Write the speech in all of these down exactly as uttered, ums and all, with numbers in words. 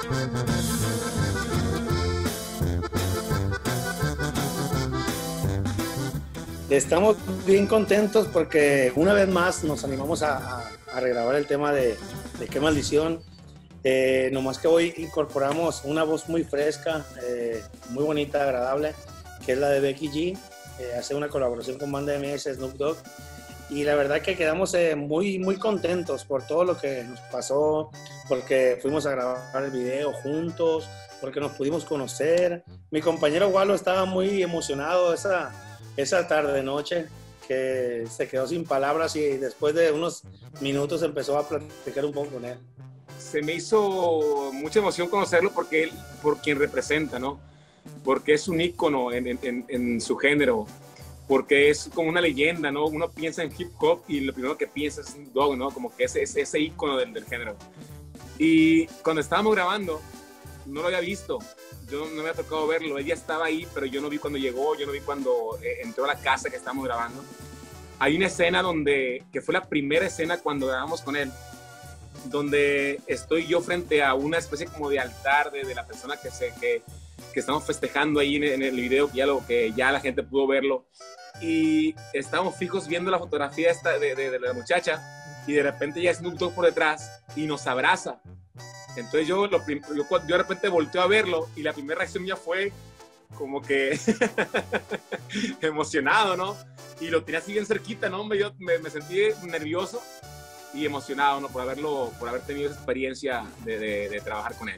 Estamos bien contentos porque una vez más nos animamos a, a, a regrabar el tema de, de Qué Maldición. Eh, nomás que hoy incorporamos una voz muy fresca, eh, muy bonita, agradable, que es la de Becky G. Eh, hace una colaboración con Banda M S, Snoop Dogg. Y la verdad que quedamos eh, muy, muy contentos por todo lo que nos pasó, porque fuimos a grabar el video juntos, porque nos pudimos conocer. Mi compañero Walo estaba muy emocionado esa, esa tarde-noche, que se quedó sin palabras y después de unos minutos empezó a platicar un poco con él. Se me hizo mucha emoción conocerlo porque él, por quien representa, ¿no? Porque es un ícono en, en, en su género, porque es como una leyenda, ¿no? Uno piensa en hip hop y lo primero que piensa es Snoop Dogg, ¿no? Como que es ese, ese ícono del, del género. Y cuando estábamos grabando, no lo había visto, yo no me había tocado verlo, ella estaba ahí, pero yo no vi cuando llegó, yo no vi cuando eh, entró a la casa que estábamos grabando. Hay una escena donde, que fue la primera escena cuando grabamos con él, donde estoy yo frente a una especie como de altar de, de la persona que, se, que, que estamos festejando ahí en, en el video, que ya, lo, que ya la gente pudo verlo, y estábamos fijos viendo la fotografía esta de, de, de la muchacha, y de repente ya Snoop Dogg por detrás y nos abraza. Entonces yo, lo, yo, yo de repente volteo a verlo y la primera reacción mía fue como que emocionado, ¿no? Y lo tenía así bien cerquita, ¿no? Yo me, me sentí nervioso y emocionado, ¿no? Por haberlo, por haber tenido esa experiencia de, de, de trabajar con él.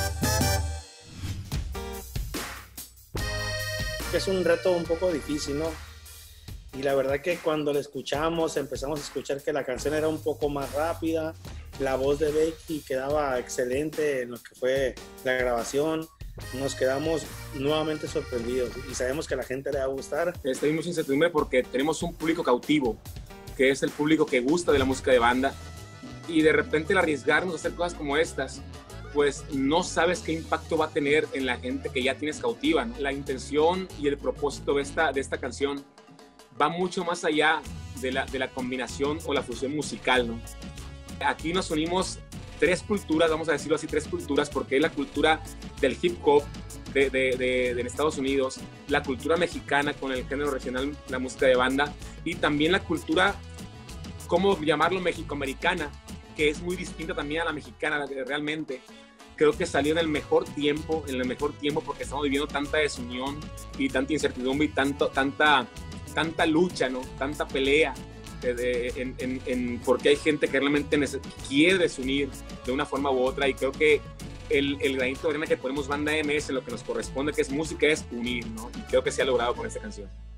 Es un reto un poco difícil, ¿no? Y la verdad que cuando lo escuchamos, empezamos a escuchar que la canción era un poco más rápida, la voz de Becky quedaba excelente en lo que fue la grabación, nos quedamos nuevamente sorprendidos y sabemos que a la gente le va a gustar. Estoy muy incertidumbre porque tenemos un público cautivo, que es el público que gusta de la música de banda, y de repente el arriesgarnos a hacer cosas como estas, pues no sabes qué impacto va a tener en la gente que ya tienes cautiva, ¿no? La intención y el propósito de esta, de esta canción va mucho más allá de la, de la combinación o la fusión musical, ¿no? Aquí nos unimos tres culturas, vamos a decirlo así, tres culturas, porque es la cultura del hip hop de, de, de, de Estados Unidos, la cultura mexicana con el género regional, la música de banda, y también la cultura, ¿cómo llamarlo?, mexicoamericana, que es muy distinta también a la mexicana realmente. Creo que salió en el mejor tiempo, en el mejor tiempo porque estamos viviendo tanta desunión y tanta incertidumbre y tanto, tanta, tanta lucha, ¿no? Tanta pelea, de, de, en, en, en, porque hay gente que realmente quiere desunir de una forma u otra, y creo que el, el granito de arena que ponemos Banda M S en lo que nos corresponde, que es música, es unir, ¿no? Y creo que se ha logrado con esta canción.